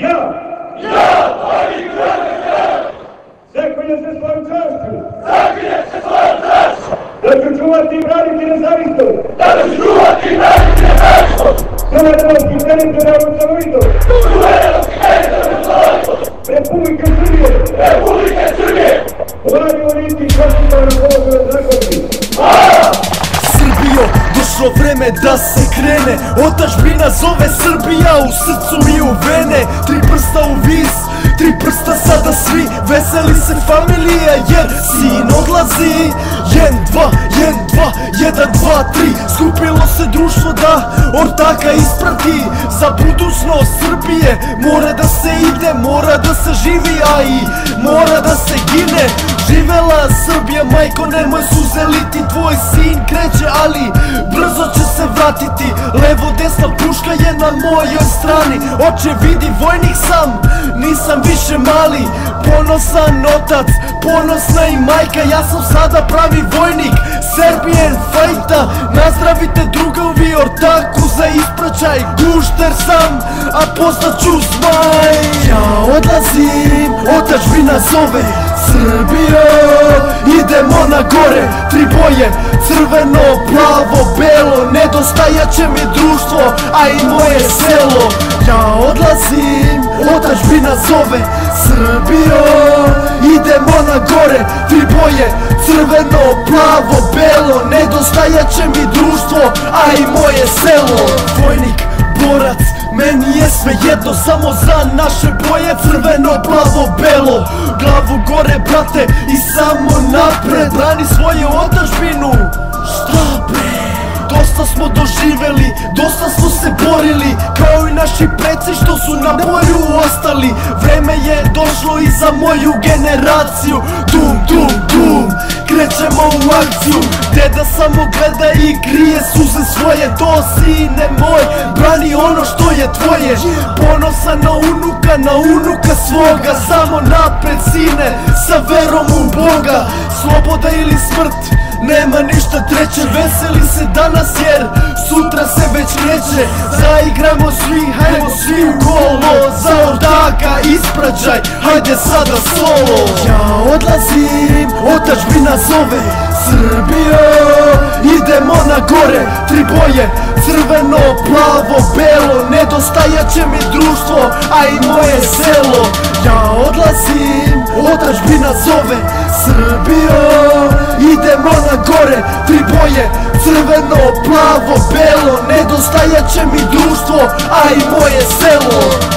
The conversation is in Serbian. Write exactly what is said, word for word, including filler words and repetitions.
Ja! Ja, Vojnik Hrvatske kralj! Zaklinjem se svojom čašću! Zaklinjem se svojom čašću! Da ću čuvati i braniti nezavisnost! Da ću čuvati i braniti nezavisnost! Suverenost i teritorijalnu celovitost! Suverenost i teritorijalnu celovitost! Republike Srbije! Republike Srbije! Vladi voliti konstitutivno položaju zakoniti! Hvala! Srbijo, došlo vreme da se krene. Otadžbina zove, Srbija u srcu i u vene. Tri prsta u vis, tri prsta sada svi. Veseli se familija jer sin odlazi. Jen, dva, jen, dva, jedan, dva, tri. Skupilo se društvo da ortaka isprati. Za budućnost Srbije mora da se ide, mora da se živi, a i mora da se gine. Živela Srbija, majko, nemoj suze liti. Tvoj sin kreće, ali brzo će se vratiti. Levo, desna puška je na mojoj strani. Oče, vidi, vojnik sam, nisam više mali. Ponosan otac, ponosna i majka. Ja sam sada pravi vojnik, Serbian fajta. Nazdravite drugovi, ortaku za ispraćaj. Gušter sam, a postaću zmaj. Ja odlazim, otadžbina zove, Srbijo, idemo na gore. Tri boje, crveno, plavo, belo. Nedostajat će mi društvo, a i moje selo. Ja odlazim, otadžbina zove, Srbijo, idemo na gore. Tri boje, crveno, plavo, belo. Nedostajat će mi društvo, a i moje selo. Vojnik, borac, meni je sve jedno, samo za naše boje, crveno, plavo, belo. Glavu gore, brate, i samo napred. Brani svoju otadžbinu. Šta bre? Dosta smo doživeli, dosta smo se borili, kao i naši preci što su na boju ostali. Vreme je došlo i za moju generaciju. Dum, dum, dum, krećemo u akciju. Deda samo gleda i krije suze svoje. To, sine moj, brani ono što je tvoje. Ponosan na unuka, na unuka svoga. Samo napred, sine, sa verom u Boga. Sloboda ili smrt, nema ništa treće. Veseli se danas jer sutra se već neće. Zaigramo svi, hajmo svi u kolo. Za ortaka ispraćaj, hajde sada solo. Ja odlazim, otadžbina zove, Srbijo, idemo na gore. Tri boje, crveno, plavo, belo. Nedostajat će mi društvo, a i moje selo. Ja odlazim, otadžbina zove, Srbijo, idemo na gore. Tri boje, crveno, plavo, belo. Nedostajat će mi društvo, a i moje selo.